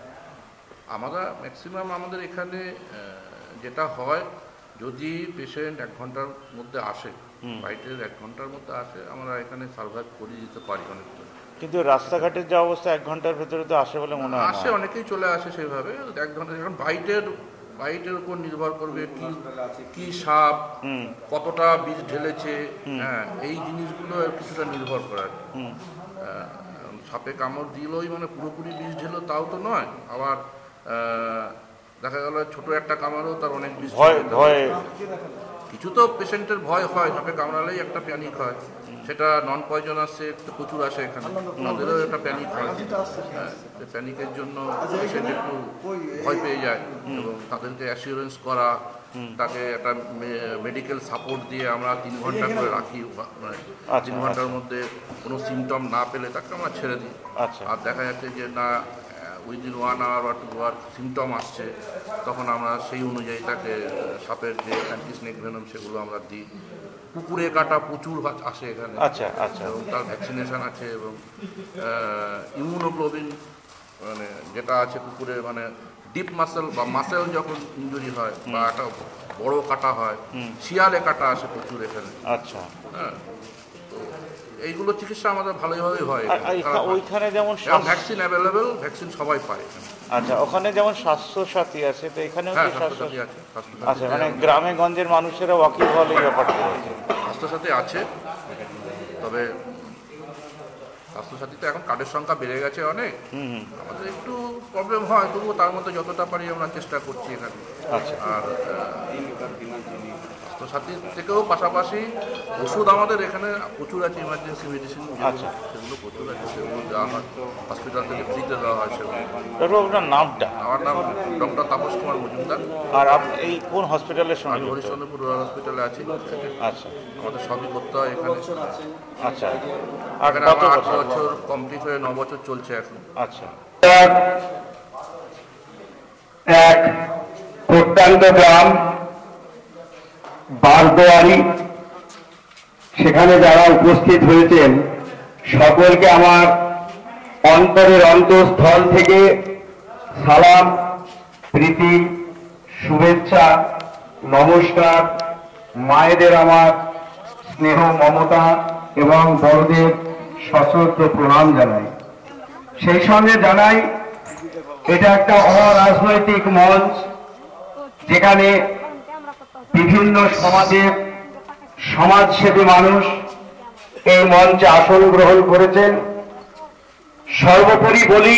আমরা ম্যাক্সিমাম আমাদের এখানে আহ, যেটা হয়, যদি পেশেন্ট এক ঘন্টার মধ্যে আসে, হুম। বাইটের এক ঘন্টার মধ্যে আসে, আমরা এখানে সার্ভাইভ করিয়ে দিতে পারি অনেকটা। কিন্তু রাস্তাঘাটের যা অবস্থা, এক ঘন্টার ভেতরে তো আসে বলে মনে হয় না। আসে, অনেকেই চলে আসে সেইভাবে এক ঘন্টা। এখন বাইটের বাইটের উপর নির্ভর করবে কি কি সাপ, হুম, কতটা বিষ ঢেলেছে, হ্যাঁ এই জিনিসগুলো কিছুটা নির্ভর করে আর কি। হুম। আহ, সাপে কামড় দিলই মানে পুরোপুরি বিষ ঢেলো তাও তো নয়, আবার আহ, দেখা গেল ছোট একটা কামড়েও তার অনেক বিষ ভয় ঢেলে দিতে ভয় পারে। কিছু তো পেশেন্টের ভয় হয়, সাপে কামড়ালেই একটা প্যানিক হয়, সেটা নন পয়জনাস প্রচুর আসে এখানে, তাদেরও একটা প্যানিক হয়। হ্যাঁ, প্যানিকের জন্য পেশেন্ট একটু ভয় পেয়ে যায়, এবং তাদেরকে অ্যাসিওরেন্স করা, তাকে একটা মেডিকেল সাপোর্ট দিয়ে আমরা তিন ঘন্টা করে রাখি, মানে আচ্ছা, তিন ঘন্টার মধ্যে কোনো সিমটম না পেলে তাকে আমরা ছেড়ে দিই। আচ্ছা। আর দেখা যাচ্ছে যে না উইদিন ওয়ান আওয়ার বা টু আওয়ার সিমটম আসছে, তখন আমরা সেই অনুযায়ী তাকে সাপের যে অ্যান্টি স্নেক ভেনম সেগুলো আমরা দিই। কুকুরে কাটা প্রচুর আসে এখানে, আচ্ছা আচ্ছা এবং তার ভ্যাকসিনেশন আছে, এবং ইমিউনোগ্লোবিন মানে যেটা আছে কুকুরে, মানে ডিপ মাসেল বা মাসেল যখন ইঞ্জুরি হয় বা একটা বড় কাটা হয়, শিয়ালে কাটা আসে প্রচুর এখানে। আচ্ছা। হ্যাঁ, তো এইগুলো চিকিৎসা আমাদের ভালোইভাবে হয় আর এইখা- ওইখানে যেমন স্বাস্থ্য- ভ্যাকসিন অ্যাভেলেবেল, ভ্যাকসিন সবাই পায় এখানে। আচ্ছা, ওখানে যেমন স্বাস্থ্য সাথী আছে, তো এখানেও হ্যাঁ, কি স্বাস্থ্য স্বাস্থ্যসাথী আছে, স্বাস্থ্যসাথী আচ্ছা, মানে গ্রামে গঞ্জের মানুষেরা ওয়াকিব হল এই ব্যাপারটা রয়েছে। স্বাস্থ্যসাথী আছে, তবে স্বাস্থ্যসাথীতে এখন কার্ডের সংখ্যা বেড়ে গেছে অনেক, আমাদের একটু প্রবলেম হয়, তবুও তার মধ্যে যতটা পারি আমরা চেষ্টা করছি এখানে। আর স্বাস্থ্যসাথীর থেকেও পাশাপাশি ওষুধ আমাদের এখানে প্রচুর আছে, ইমার্জেন্সি মেডিসিন সেগুলো প্রচুর আছে, সেগুলো দেওয়া হয় হসপিটাল থেকে ফ্রিতে দেওয়া হয় সেগুলো। আপনার নামটা? আমার নাম ডক্টর তাপস কুমার মজুমদার। আর আপনি এই কোন হসপিটালের সঙ্গে? হরিশ্চন্দ্রপুর রয়্যাল হসপিটালে আছি। আচ্ছা, আমাদের সবই করতে হয় এখানে। আচ্ছা, এখানে আমার আট বছর কমপ্লিট হয়ে ন বছর চলছে এখন। আচ্ছা, এক প্রত্যন্ত গ্রাম বারদোয়ারি, সেখানে যারা উপস্থিত হয়েছেন সকলকে আমার অন্তরের অন্তঃস্থল থেকে সালাম, প্রীতি, শুভেচ্ছা, নমস্কার, মায়েদের আমার স্নেহ মমতা এবং বড়দের সশ্রদ্ধ প্রণাম জানাই। সেই সঙ্গে জানাই এটা একটা অরাজনৈতিক মঞ্চ, যেখানে বিভিন্ন সমাজের সমাজসেবী মানুষ এই মঞ্চে আসন গ্রহণ করেছেন। সর্বোপরি বলি,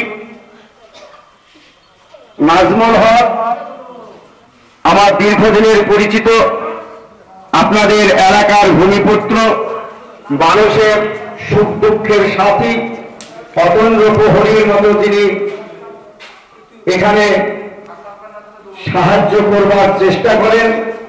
নাজমুল হক আমার দীর্ঘদিনের পরিচিত, আপনাদের এলাকার ভূমিপুত্র, মানুষের সুখ দুঃখের সাথী, অতন্দ্র প্রহরীর মতো তিনি এখানে সাহায্য করবার চেষ্টা করেন।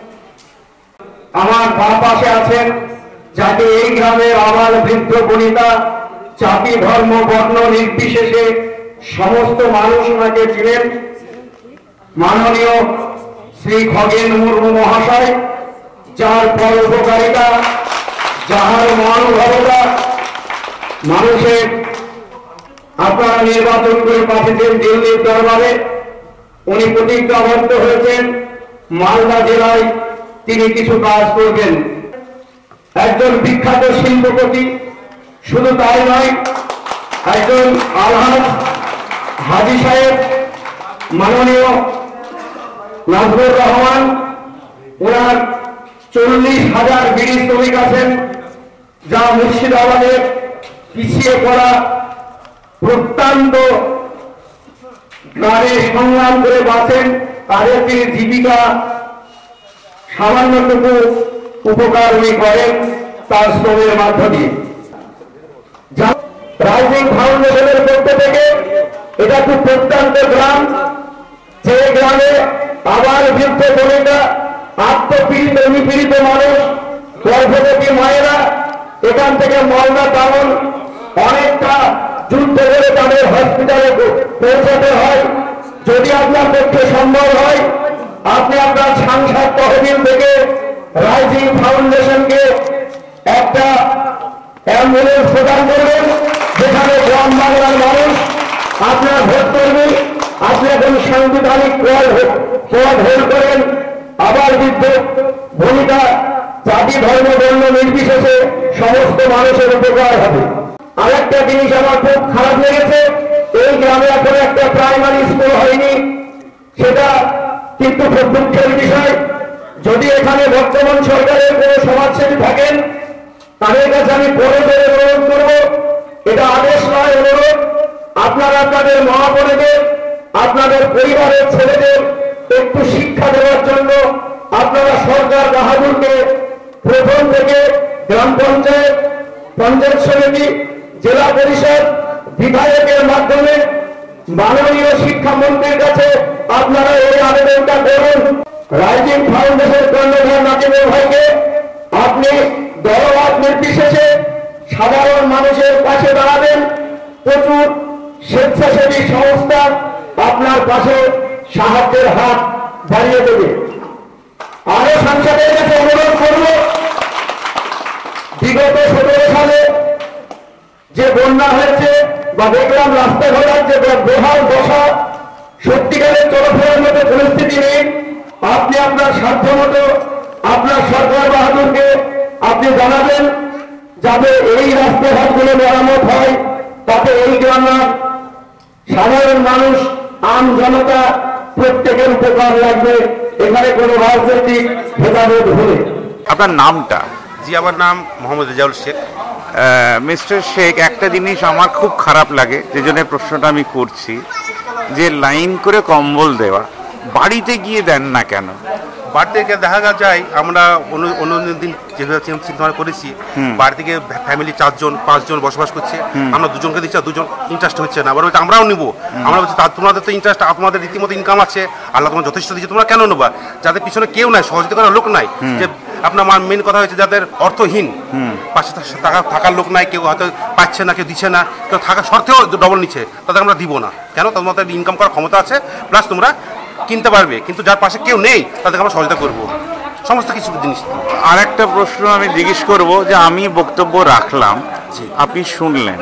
আমার বাম পাশে আছেন, যাকে এই গ্রামের আবাল বৃদ্ধ বনিতা, জাতি ধর্ম বর্ণ নির্বিশেষে সমস্ত মানুষ ওনাকে চিনেন, মাননীয় শ্রী খগেন মুর্মু মহাশয়, যার পরোপকারিতা, যাহার মহানুভবতা মানুষের আপনারা নির্বাচন করে পাঠিয়েছেন দিল্লির দরবারে। উনি প্রতিজ্ঞাবদ্ধ হয়েছেন মালদা জেলায় তিনি কিছু কাজ করবেন। একজন বিখ্যাত শিল্পপতি, শুধু তাই নয়, একজন আলহাজ হাজী সাহেব মাননীয় নাজমুর রহমান, ওনার চল্লিশ হাজার বিড়ি শ্রমিক আছেন, যা মুর্শিদাবাদের পিছিয়ে পড়া প্রত্যন্ত গ্রামে সংগ্রাম করে বাঁচেন, তাদের তিনি জীবিকা সামান্যটুকু উপকার উনি করেন তার শ্রমের মাধ্যমে। রাইজিং ফাউন্ডেশনের পক্ষ থেকে এটা খুব প্রত্যন্ত গ্রাম, যে গ্রামে আবার বৃদ্ধ বনিতা, আত্মপীড়িত নিপীড়িত মানুষ, গর্ভবতী মায়েরা এখান থেকে মালদা টাউন অনেকটা যুদ্ধ করে তাদের হসপিটালে পৌঁছাতে হয়। যদি আপনার পক্ষে সম্ভব হয়, আপনি আপনার সাংসদ তহবিল থেকে রাইজিং ফাউন্ডেশনকে একটা অ্যাম্বুলেন্স প্রদান করবেন, যেখানে গ্রাম বাংলার মানুষ আপনার ভোট করবে। আপনি এখন সাংবিধানিক পদ হোল্ড করেন, আবার বৃদ্ধ ভূমিকা, জাতি ধর্ম বর্ণ নির্বিশেষে সমস্ত মানুষের উপকার হবে। আরেকটা জিনিস আমার খুব খারাপ লেগেছে, এই গ্রামে এখন একটা প্রাইমারি স্কুল হয়নি, সেটা কিন্তু খুব দুঃখের বিষয়। যদি এখানে বর্তমান সরকারের কোনো সমাজসেবী থাকেন, তাদের কাছে আমি বড়দের অনুরোধ করব, এটা আদেশ নয়, অনুরোধ, আপনারা আপনাদের মা বোনেদের, আপনাদের পরিবারের ছেলেদের একটু শিক্ষা দেওয়ার জন্য আপনারা সরকার বাহাদুরকে প্রথম থেকে গ্রাম পঞ্চায়েত, পঞ্চায়েত সমিতি, জেলা পরিষদ, বিধায়কের মাধ্যমে মাননীয় শিক্ষামন্ত্রীর কাছে আপনারা এই আবেদনটা করুন। রাইজিং ফাউন্ডেশন কর্ণধার নাকিবুল ভাইকে আপনি দলমত নির্বিশেষে সাধারণ মানুষের পাশে দাঁড়াবেন। প্রচুর স্বেচ্ছাসেবী সংস্থা আপনার পাশে সাহায্যের হাত বাড়িয়ে দেবে। আরো সংসদের কাছে অনুরোধ করব, বিগত সতেরো সালে যে বন্যা হয়েছে বা দেখলাম রাস্তাঘাটার যে বেহাল দশা, সত্যিকারের চলাফেরার মতো পরিস্থিতি নেই। আপনি আপনার সাধ্য মতো আপনার সরকার বাহাদুরকে আপনি জানাবেন, যাতে এই রাস্তাঘাটগুলো মেরামত হয়, তাতে এই গ্রামের সাধারণ মানুষ, আম জনতা প্রত্যেকের উপকার লাগবে। এখানে কোনো রাজনৈতিক ভেদাভেদ হলে। আপনার নামটা? জি, আমার নাম মোহাম্মদ রেজাউল শেখ। মিস্টার শেখ, একটা জিনিস আমার খুব খারাপ লাগে, যে জন্য প্রশ্নটা আমি করছি, যে লাইন করে কম্বল দেওয়া, বাড়িতে গিয়ে দেন না কেন? বাড়ি থেকে দেখা যায় আমরা অন্য দিন যেভাবে চিন্তা করেছি, বাড়ি থেকে ফ্যামিলি চারজন পাঁচজন বসবাস করছে, আমরা দুজনকে দিচ্ছি, দুজন ইন্টারেস্ট হচ্ছে না, বলে আমরাও নিবো। আমরা বলছি তোমাদের তো ইন্টারেস্ট, তোমাদের রীতিমতো ইনকাম আছে, আল্লাহ তোমার যথেষ্ট দিচ্ছে, তোমরা কেন নেবা? যাদের পিছনে কেউ নাই, সহযোগিতা করার লোক নাই, যে আপনার মেন কথা হচ্ছে যাদের অর্থহীন, পাশে টাকা থাকার লোক নাই, কেউ হয়তো পাচ্ছে না, কেউ দিচ্ছে না, কেউ থাকার শর্তেও ডবল নিচ্ছে, তাদের আমরা দিব না। কেন? তোমাদের ইনকাম করার ক্ষমতা আছে, প্লাস তোমরা কিনতে পারবে, কিন্তু যার পাশে কেউ নেই তাদেরকে আমরা সহযোগিতা করবো সমস্ত কিছু জিনিস। আর একটা প্রশ্ন আমি জিজ্ঞেস করব, যে আমি বক্তব্য রাখলাম, আপনি শুনলেন,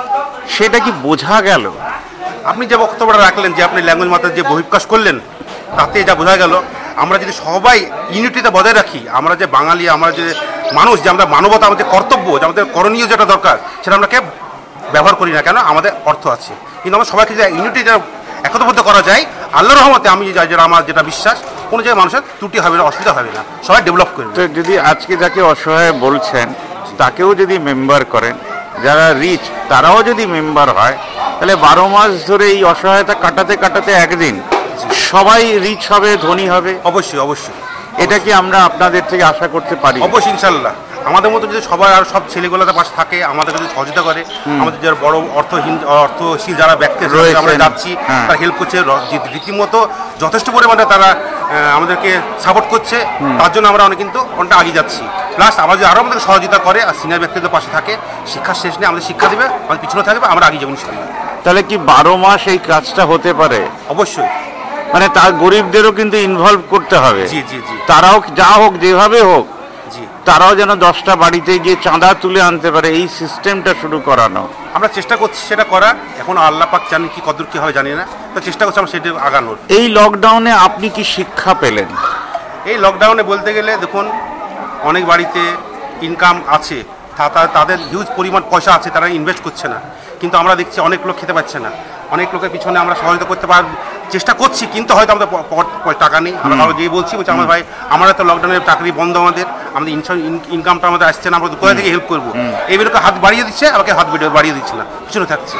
সেটা কি বোঝা গেল? আপনি যে বক্তব্যটা রাখলেন, যে আপনি ল্যাঙ্গুয়েজ মাত্রা যে বহিঃপ্রকাশ করলেন, তাতে যা বোঝা গেল, আমরা যদি সবাই ইউনিটিতে বজায় রাখি, আমরা যে বাঙালি, আমরা যে মানুষ, যে আমরা মানবতা, আমাদের কর্তব্য, যে আমাদের করণীয় যেটা দরকার, সেটা আমরা কে ব্যবহার করি না কেন? আমাদের অর্থ আছে, কিন্তু আমরা সবাইকে যে ইউনিটিটা একতাবদ্ধ করা যায়, আল্লাহর রহমতে আমি যেটা আমার যেটা বিশ্বাস, কোনো জায়গায় মানুষের ত্রুটি হবে না, অসুবিধা হবে না, সবাই ডেভেলপ করবে। তো যদি আজকে যাকে অসহায় বলছেন তাকেও যদি মেম্বার করেন, যারা রিচ তারাও যদি মেম্বার হয়, তাহলে বারো মাস ধরে এই অসহায়তা কাটাতে কাটাতে একদিন সবাই রিচ হবে, ধনী হবে। অবশ্যই অবশ্যই, এটা কি আমরা আপনাদের থেকে আশা করতে পারি? অবশ্যই, ইনশাল্লাহ। আমাদের মতো যদি সবাই আর সব ছেলেগুলোতে পাশে থাকে, আমাদের যদি সহযোগিতা করে, আমাদের যারা বড় অর্থহীন অর্থশীল যারা ব্যক্তি আমরা যাচ্ছি, তারা হেল্প করছে রীতিমতো, যথেষ্ট পরিমাণে তারা আমাদেরকে সাপোর্ট করছে, তার জন্য আমরা অনেক কিন্তু অনেকটা এগিয়ে যাচ্ছি। প্লাস আমরা যদি আরও আমাদের সহযোগিতা করে আর সিনিয়র ব্যক্তিদের পাশে থাকে, শিক্ষার শেষ নেই, আমাদের শিক্ষা দেবে, আমাদের পিছনে থাকবে, আমরা এগিয়ে যাবো ইনশাল্লাহ। তাহলে কি বারো মাস এই কাজটা হতে পারে? অবশ্যই, মানে তার গরিবদেরও কিন্তু ইনভলভ করতে হবে। জি জি জি, তারাও যা হোক, যেভাবে হোক, তারাও যেন দশটা বাড়িতে গিয়ে চাঁদা তুলে আনতে পারে, এই সিস্টেমটা শুরু করানো। আমরা চেষ্টা করছি সেটা করার, এখন আল্লাহ পাক জানি কি কদর কি হয় জানি না, তো চেষ্টা করছি আমরা সেটা আগানোর। এই লকডাউনে আপনি কি শিক্ষা পেলেন? এই লকডাউনে বলতে গেলে দেখুন, অনেক বাড়িতে ইনকাম আছে, তাদের হিউজ পরিমাণ পয়সা আছে, তারা ইনভেস্ট করছে না, কিন্তু আমরা দেখছি অনেক লোক খেতে পাচ্ছে না, অনেক লোকের পিছনে আমরা সহযোগিতা করতে পার চেষ্টা করছি, কিন্তু হয়তো আমাদের টাকা নেই। আমরা যে বলছি বলছি আমার ভাই, আমরা তো লকডাউনের চাকরি বন্ধ, আমাদের আমাদের ইনকামটা আমাদের আসছে না, আমরা কোথা থেকে হেল্প করবো? এইগুলোকে হাত বাড়িয়ে দিচ্ছে, আমাকে হাত বাড়িয়ে দিচ্ছে না, পিছনে থাকছে।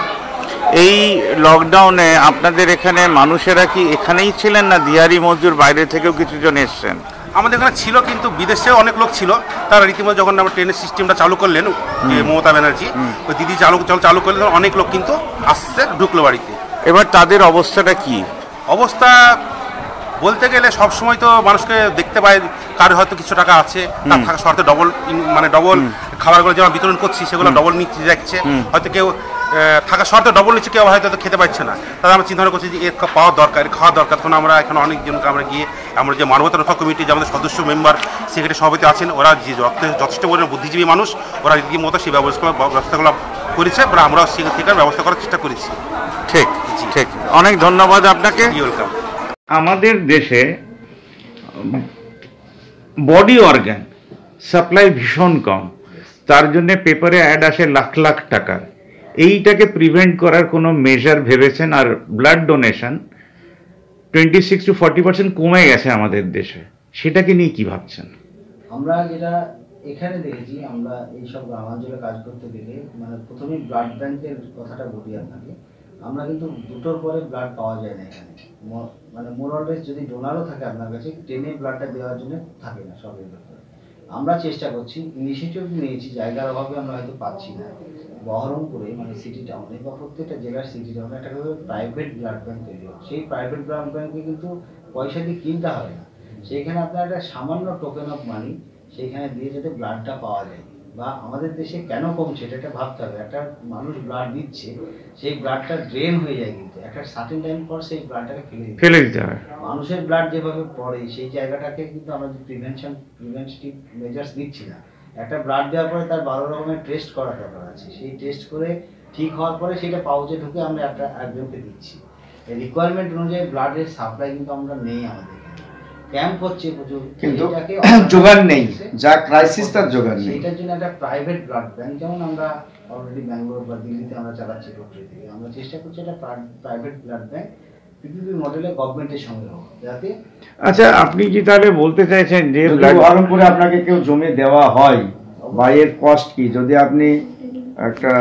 এই লকডাউনে আপনাদের এখানে মানুষেরা কি এখানেই ছিলেন, না দিহারি মজদুর বাইরে থেকেও কিছু জন এসছেন? আমাদের এখানে ছিল, কিন্তু বিদেশেও অনেক লোক ছিল, তারা রীতিমতো যখন আমরা ট্রেনের সিস্টেমটা চালু করলেন, যে মমতা ব্যানার্জি ওই দিদি চালু চালু করলেন, অনেক লোক কিন্তু আসছে, ঢুকলো বাড়িতে। এবার তাদের অবস্থাটা কি? অবস্থা বলতে গেলে সবসময় তো মানুষকে দেখতে পাই, কারো হয়তো কিছু টাকা আছে, তার থাকা শর্তে ডবল মানে ডবল খাবারগুলো যেমন বিতরণ করছি, সেগুলো ডবল নিচ্ছে যাচ্ছে, হয়তো কেউ থাকা শর্তে ডবল নিচ্ছে, কেউ হয়তো খেতে পাচ্ছে না, তাহলে আমরা চিন্তা করছি যে এর পাওয়া দরকার, খাওয়া দরকার। তখন আমরা এখানে অনেকজনকে আমরা গিয়ে, আমরা যে মানবতা রক্ষা কমিটি, যে আমাদের সদস্য মেম্বার সেক্রেটারি সভাপতি আছেন, ওরা যে যথেষ্ট পরিমাণে বুদ্ধিজীবী মানুষ, ওরা রীতিমতো সেই ব্যবস্থা ব্যবস্থাগুলো করেছে, বা আমরাও সেখান থেকে ব্যবস্থা করার চেষ্টা করেছি। ঠিক ঠিক, অনেক ধন্যবাদ আপনাকে। ওয়েলকাম। আমাদের দেশে বডি অর্গান সাপ্লাই ভীষণ কম, তার জন্য পেপারে অ্যাড আসে লাখ লাখ টাকার। এইটাকে প্রিভেন্ট করার কোনো মেজার ভেবেছেন? আর blood donation twenty six to forty percent কমে গেছে আমাদের দেশে, সেটাকে নিয়ে কি ভাবছেন? আমরা যেটা এখানে দেখেছি, আমরা এইসব গ্রামাঞ্চলে কাজ করতে গেলে মানে প্রথমেই ব্লাড ব্যাংকের কথাটা বলি আপনাকে। আমরা কিন্তু দুটোর পরে ব্লাড পাওয়া যায় না এখানে, মানে মোর অলওয়েজ যদি ডোনারও থাকে আপনার কাছে, ট্রেনে ব্লাডটা দেওয়ার জন্য থাকে না সবের ব্যাপারে। আমরা চেষ্টা করছি, ইনিশিয়েটিভ নিয়েছি, জায়গার অভাবে আমরা হয়তো পাচ্ছি না, বহরমপুরে মানে সিটি টাউনে বা প্রত্যেকটা জেলার সিটি টাউনে একটা প্রাইভেট ব্লাড ব্যাংক তৈরি হয়। সেই প্রাইভেট ব্লাড ব্যাংকে কিন্তু পয়সা দিয়ে কিনতে হয় না, সেইখানে আপনার একটা সামান্য টোকেন অফ মানি সেইখানে দিয়ে যাতে ব্লাডটা পাওয়া যায়। বা আমাদের দেশে কেন কমছে এটা ভাবতে হবে। একটা মানুষ ব্লাড দিচ্ছে, সেই ব্লাডটা ড্রেন হয়ে যায়, কিন্তু একটা সার্টেন টাইম পর সেই ব্লাডটাকে ফেলে দিতে ফেলে দিতে হয়। মানুষের ব্লাড যেভাবে পড়ে সেই জায়গাটাকে কিন্তু আমরা প্রিভেনশন প্রিভেন্টিভ মেজার্স দিচ্ছি না। একটা ব্লাড দেওয়ার পরে তার বারো রকমের টেস্ট করা দরকার আছে, সেই টেস্ট করে ঠিক হওয়ার পরে সেটা পাউচে ঢুকে আমরা একটা একজনকে দিচ্ছি। এই রিকোয়ারমেন্ট অনুযায়ী ব্লাডের সাপ্লাই কিন্তু আমরা নেই, আমাদের ক্যাম্প হচ্ছে প্রচুর, কিন্তু জোগাড় নেই, যা ক্রাইসিস তার জোগাড় নেই। এটার জন্য একটা প্রাইভেট ব্লাড ব্যাংক, যেমন আমরা অলরেডি ব্যাঙ্গালোর বা দিল্লিতে আমরা চালাচ্ছি রোটারি থেকে, আমরা চেষ্টা করছি একটা প্রাইভেট ব্লাড ব্যাংক পিপিপি মডেলে গভর্নমেন্টের সঙ্গে হোক যাতে। আচ্ছা, আপনি কি তাহলে বলতে চাইছেন যে বহরমপুরে আপনাকে কেউ জমি দেওয়া হয় বা এর কস্ট কি, যদি আপনি একটা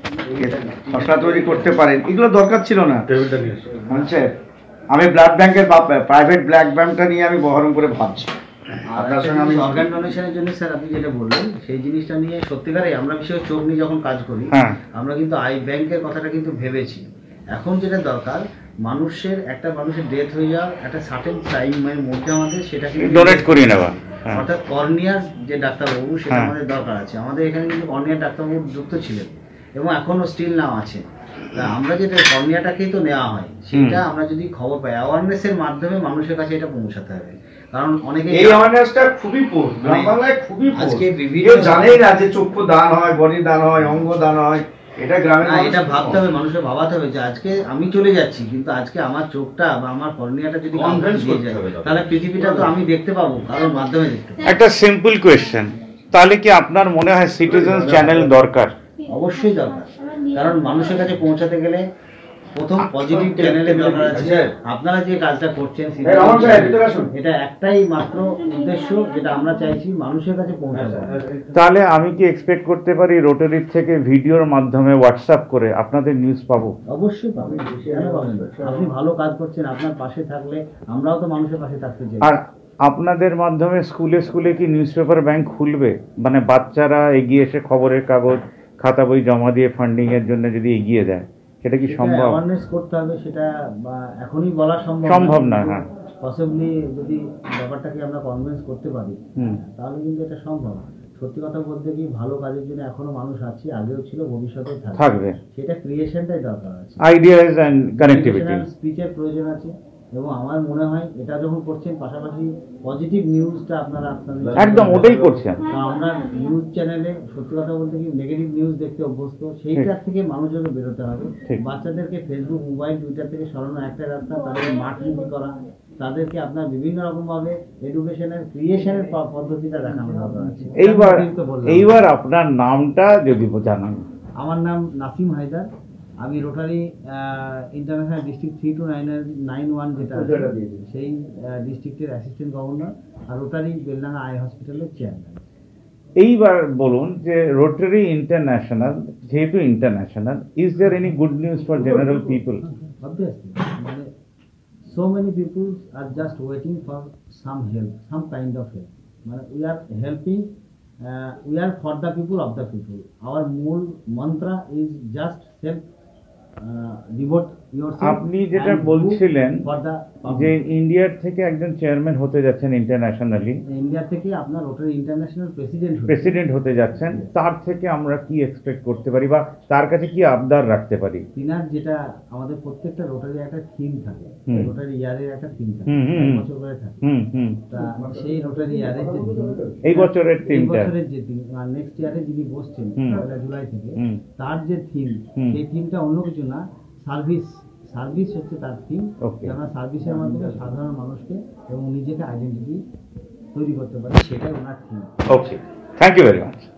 মশলা তৈরি করতে পারেন, এগুলো দরকার ছিল না। বুঝছেন, আমি ব্লাড ব্যাংকের প্রাইভেট ব্লাড ব্যাংকটা নিয়ে আমি বহরমপুরে ভাবছি। আপনার সঙ্গে আমি অর্গান ডোনেশনের জন্য স্যার আপনি যেটা বললেন সেই জিনিসটা নিয়ে সত্যিকারে আমরা বিশেষ চোখ নিয়ে যখন কাজ করি আমরা কিন্তু আই ব্যাংকের কথাটা কিন্তু ভেবেছি। এখন যেটা দরকার মানুষের একটা মানুষের ডেথ হয়ে যাওয়ার একটা সার্টেন টাইমের মধ্যে আমাদের সেটা ডোনেট করিয়ে নেওয়া, অর্থাৎ কর্নিয়ার যে ডাক্তারবাবু সেটা আমাদের দরকার আছে। আমাদের এখানে কিন্তু কর্নিয়ার ডাক্তারবাবু যুক্ত ছিলেন এবং এখনও স্টিল নাও আছে। আমরা যেটা কর্নিয়াটাকেই তো নেওয়া হয়, সেটা আমরা যদি খবর পাই অ্যাওয়ারনেসের মাধ্যমে মানুষের কাছে এটা পৌঁছাতে হবে। কারণ অনেকে এই অ্যাওয়ারনেসটা খুবই পোর, গ্রাম বাংলায় খুবই পোর। আজকে বিভিন্ন জানেই না যে চক্ষু দান হয়, বডি দান হয়, অঙ্গ দান হয়। এটা গ্রামের মানুষ এটা ভাবতে হবে, মানুষের ভাবাতে হবে যে আজকে আমি চলে যাচ্ছি কিন্তু আজকে আমার চোখটা বা আমার কর্নিয়াটা যদি কনফারেন্স দিয়ে যায় তাহলে পৃথিবীটা তো আমি দেখতে পাবো কারোর মাধ্যমে দেখতে পাবো। একটা সিম্পল কোয়েশ্চেন, তাহলে কি আপনার মনে হয় সিটিজেন চ্যানেল দরকার? অবশ্যই দরকার, কারণ মানুষের কাছে পৌঁছাতে গেলে প্রথম পজিটিভ চ্যানেলের দরকার আছে। আপনারা যে কাজটা করছেন এটা একটাই মাত্র উদ্দেশ্য, যেটা আমরা চাইছি মানুষের কাছে পৌঁছাতে। তাহলে আমি কি এক্সপেক্ট করতে পারি রোটারির থেকে ভিডিওর মাধ্যমে হোয়াটসঅ্যাপ করে আপনাদের নিউজ পাবো? অবশ্যই পাবেন, কেন পাবেন? আপনি ভালো কাজ করছেন, আপনার পাশে থাকলে আমরাও তো মানুষের পাশে থাকতে চাই। আর আপনাদের মাধ্যমে স্কুলে স্কুলে কি নিউজ পেপার ব্যাংক খুলবে? মানে বাচ্চারা এগিয়ে এসে খবরের কাগজ খাতা বই জমা দিয়ে ফান্ডিং এর জন্য যদি এগিয়ে দেয়, সেটা কি সম্ভব? অ্যাওয়ারনেস করতে হবে, সেটা এখনই বলা সম্ভব সম্ভব না। হ্যাঁ, পসিবলি যদি ব্যাপারটাকে আমরা কনভিন্স করতে পারি তাহলে কিন্তু এটা সম্ভব। সত্যি কথা বলতে কি ভালো কাজের জন্য এখনো মানুষ আছে, আগেও ছিল, ভবিষ্যতে থাকবে। সেটা ক্রিয়েশনটাই দরকার আছে, আইডিয়াস এন্ড কানেক্টিভিটি, স্পিচের প্রয়োজন আছে। এবং আমার মনে হয় এটা যখন করছেন পাশাপাশি পজিটিভ নিউজটা আপনারা আপনাদের একদম ওটাই করছেন। আমরা নিউজ চ্যানেলে সত্যি কথা বলতে কি নেগেটিভ নিউজ দেখতে অভ্যস্ত, সেইটার থেকে মানুষজনকে বেরোতে হবে। বাচ্চাদেরকে ফেসবুক, মোবাইল, টুইটার থেকে সরানোর একটা রাস্তা তাদের মাঠ মুখী করা, তাদেরকে আপনার বিভিন্ন রকম ভাবে এডুকেশনের ক্রিয়েশনের পদ্ধতিটা দেখানো দরকার আছে। এইবার এইবার আপনার নামটা যদি জানান। আমার নাম নাসিম হায়দার, আমি rotary international district three two nine nine one যেটা আছে সেই ডিস্ট্রিক্টের অ্যাসিস্ট্যান্ট গভর্নর, আর রোটারি বেলডাঙ্গা আই হসপিটালের চেয়ারম্যান। এইবার বলুন যে রোটারি ইন্টারন্যাশনাল যেহেতু international, is there any good news for general people? Obviously, মানে so many people are just waiting for some help, some kind of help. মানে we are helping, we are for the people, of the people. Our মূল mantra is just self devote yourself. আপনি যেটা বলছিলেন যে ইন্ডিয়ার থেকে একজন চেয়ারম্যান হতে যাচ্ছেন ইন্টারন্যাশনালি, ইন্ডিয়া থেকে আপনার রোটারি ইন্টারন্যাশনাল প্রেসিডেন্ট প্রেসিডেন্ট হতে যাচ্ছেন, তার থেকে আমরা কি এক্সপেক্ট করতে পারি বা তার কাছে কি আবদার রাখতে পারি? তিনার যেটা আমাদের প্রত্যেকটা রোটারি একটা থিম থাকে, রোটারি ইয়ারের একটা থিম থাকে, বছর করে থাকে। তা সেই রোটারি ইয়ারের যে এই বছরের থিমটা, এই বছরের যে থিম, নেক্সট ইয়ারে যিনি বসছেন পয়লা জুলাই থেকে, তার যে থিম, সেই থিমটা অন্য কিছু না, সার্ভিস। সার্ভিস হচ্ছে তার থিম। আমরা সার্ভিসের মাধ্যমে সাধারণ মানুষকে এবং নিজেকে আইডেন্টিটি তৈরি করতে পারি, সেটাই ওনার theme. Okay, thank you very much.